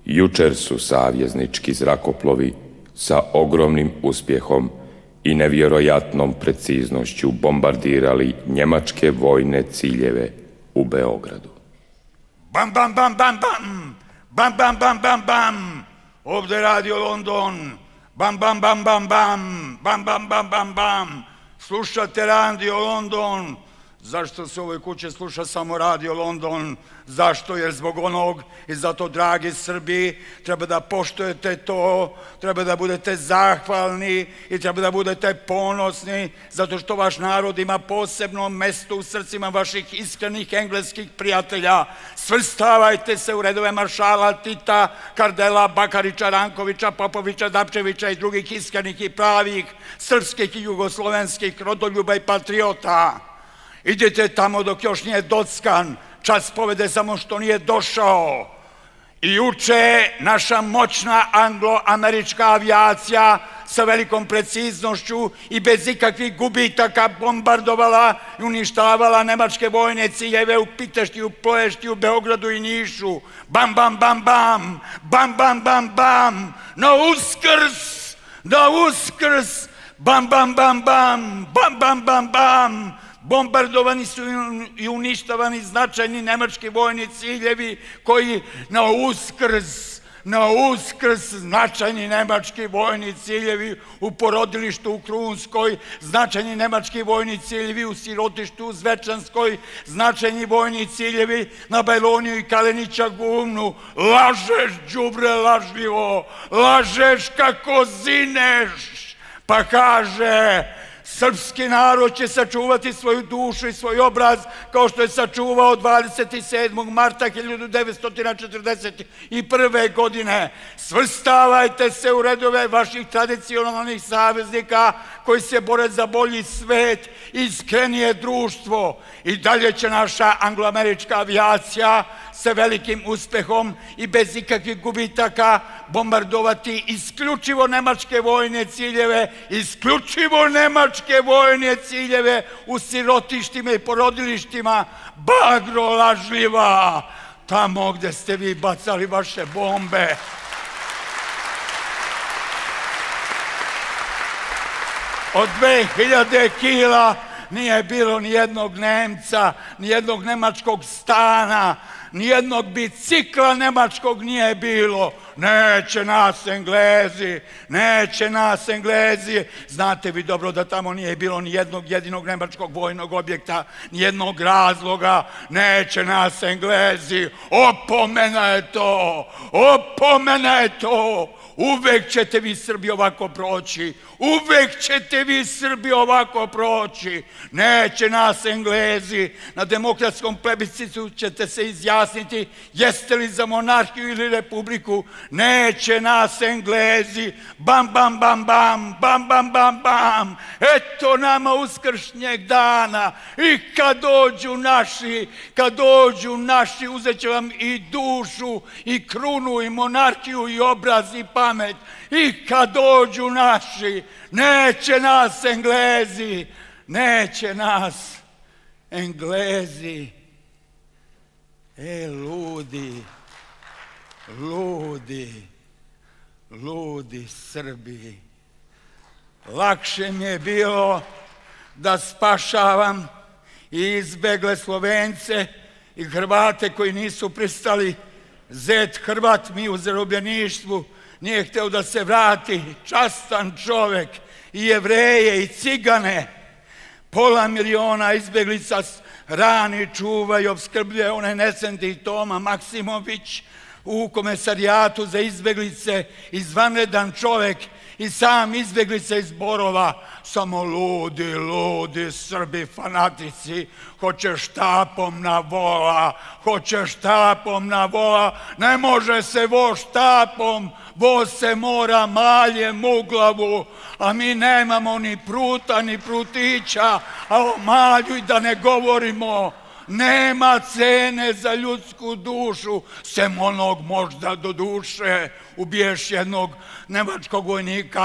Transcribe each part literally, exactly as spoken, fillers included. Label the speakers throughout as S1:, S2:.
S1: Jučer su saveznički zrakoplovi sa ogromnim uspjehom i nevjerojatnom preciznošću bombardirali njemačke vojne ciljeve u Beogradu.
S2: Bam, bam, bam, bam, bam! Bam, bam, bam, bam, bam! Ovde Radio London! Bam, bam, bam, bam, bam! Bam, bam, bam, bam, bam! Slušate Radio London! Zašto se u ovoj kući sluša samo Radio London? Zašto? Jer zbog onog i zato, dragi Srbi, treba da poštujete to, treba da budete zahvalni i treba da budete ponosni, zato što vaš narod ima posebno mesto u srcima vaših iskrenih engleskih prijatelja. Svrstavajte se u redove maršala Tita, Kardela, Bakarića, Rankovića, Popovića, Dapčevića i drugih iskrenih i pravih srpskih i jugoslovenskih rodoljuba i patriota. Idite tamo dok još nije dockan, čas povede samo što nije došao. I juče naša moćna anglo-američka avijacija sa velikom preciznošću i bez ikakvih gubitaka bombardovala i uništavala nemačke vojne ciljeve u Piteštiju, Ploještiju, Beogradu i Nišu. Bam, bam, bam, bam! Bam, bam, bam, bam! Na Uskrs! Na Uskrs! Bam, bam, bam, bam! Bam, bam, bam, bam! Bombardovani su i uništavani značajni nemački vojni ciljevi koji na Uskrs, na Uskrs značajni nemački vojni ciljevi u porodilištu u Krunskoj, značajni nemački vojni ciljevi u sirotištu u Zvečanskoj, značajni vojni ciljevi na Bajloniju i Kalenića Gumnu. Lažeš, đubre lažljivo, lažeš kako zineš, pa kaže... Srpski narod će sačuvati svoju dušu i svoj obraz kao što je sačuvao dvadeset sedmog marta hiljadu devetsto četrdeset prve. godine. Svrstavajte se u redove vaših tradicionalnih saveznika koji se bore za bolji svet i iskrenije društvo. I dalje će naša angloamerička avijacija sa velikim uspehom i bez ikakvih gubitaka bombardovati isključivo nemačke vojne ciljeve, isključivo nemačke vojne ciljeve u sirotištima i porodilištima. Bagro lažljiva, tamo gde ste vi bacali vaše bombe. Od dve hiljade kila nije bilo ni jednog Nemca, ni jednog nemačkog stana, nijednog bicikla nemačkog nije bilo. Neće nas Englezi, neće nas Englezi. Znate vi dobro da tamo nije bilo ni jednog jedinog nemačkog vojnog objekta, ni jednog razloga. Neće nas Englezi. Opomena je to, opomena je to. Uvek ćete vi Srbi ovako proći, uvek ćete vi Srbi ovako proći. Neće nas Englezi. Na demokratskom plebiscitu ćete se izjasniti jeste li za monarhiju ili republiku. Neće nas Englezi. Bam, bam, bam, bam, bam, bam, bam, bam. Eto nama uskršnjeg dana. I kad dođu naši, kad dođu naši, uzet će vam i dušu, i krunu, i monarhiju, i obraz, i pamet. I kad dođu naši, neće nas Englezi, neće nas Englezi. E, ludi, ludi, ludi Srbi. Lakše mi je bilo da spašavam i izbegle Slovence i Hrvate koji nisu pristali. Zet Hrvat mi u zarobljeništvu nije hteo da se vrati, častan čovek, i Jevreje i Cigane. Pola miliona izbeglica rani, čuva i obskrbljuje onaj nesenti Toma Maksimović u komesarijatu za izbeglice, izvanredan čovek i sam izbeglica iz Borova. Samo ludi, ludi Srbi fanatici, hoće štapom na vola, hoće štapom na vola. Ne može se voz štapom, voz se mora maljem u glavu, a mi nemamo ni pruta, ni prutića, a o malju i da ne govorimo. Nema cene za ljudsku dušu, sem onog možda do duše ubiješ jednog nemačkog vojnika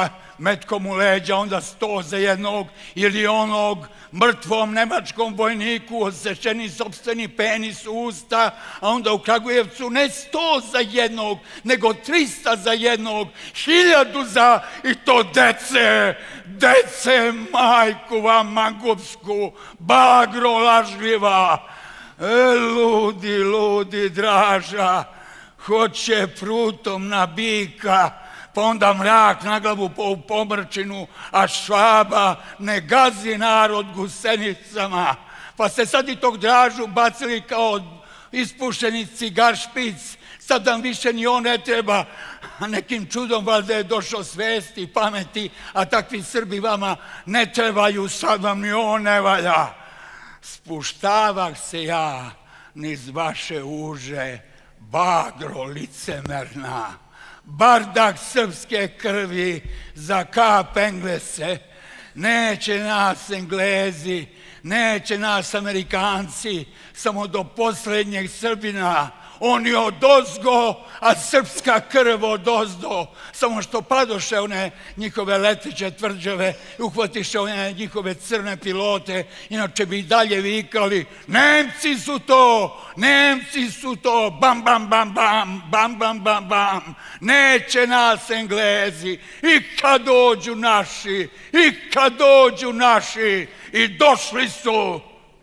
S2: metkom u leđa, onda sto za jednog, ili onog mrtvom nemačkom vojniku odsečeni sopstveni penis u usta, a onda u Kragujevcu ne sto za jednog, nego trista za jednog, hiljadu za, i to dece, dece, majku vam mangupsku, bagro lažljiva. E, ludi, ludi, Draža, hoće prutom na bika, pa onda mrak na glavu po pomrčinu, a Švaba ne gazi narod gusenicama. Pa ste sad i tog Dražu bacili kao ispušeni cigar špic, sad nam više ni on ne treba, a nekim čudom valjda je došao svesti i pameti, a takvi Srbi vama ne trebaju, sad vam ni on ne valja. Spuštavah se ja niz vaše uže, bagro licemerna, bardak srpske krvi za kap Englese. Neće nas Englezi, neće nas Amerikanci, samo do poslednjeg Srbina. Oni odozgo, a srpska krv odozdo. Samo što padoše one njihove leteće tvrđave, uhvatiše one njihove crne pilote, inače bi i dalje vikali: Nemci su to, Nemci su to, bam, bam, bam, bam, bam, bam, bam, bam. Neće nas Englezi, i kad dođu naši, i kad dođu naši, i došli su.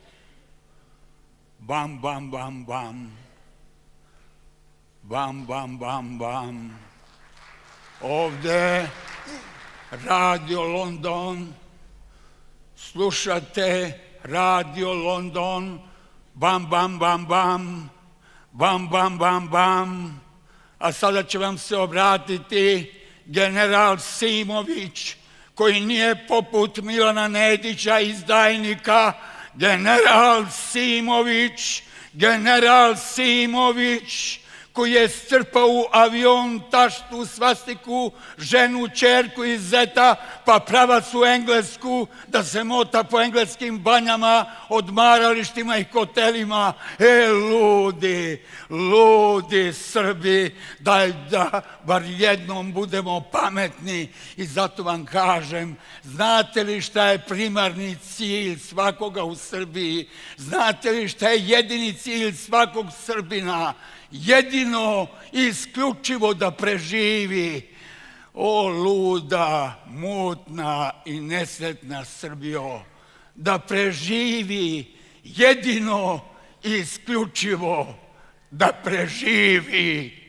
S2: Bam, bam, bam, bam. Bam, bam, bam, bam. Ovde Radio London, slušate Radio London, bam, bam, bam, bam, bam, bam, bam, bam. A sada će vam se obratiti general Simović, koji nije poput Milana Nedića izdajnika. General Simović, general Simović, koji je strpao u avion taštu, svastiku, ženu, čerku iz Zeta, pa pravac u Englesku, da se mota po engleskim banjama, odmaralištima i hotelima. E, ludi, ludi Srbi, daj da bar jednom budemo pametni. I zato vam kažem, znate li šta je primarni cilj svakoga u Srbiji? Znate li šta je jedini cilj svakog Srbina? Jedino i isključivo da preživi. O, luda, mutna i nesretna Srbijo, da preživi, jedino i isključivo da preživi.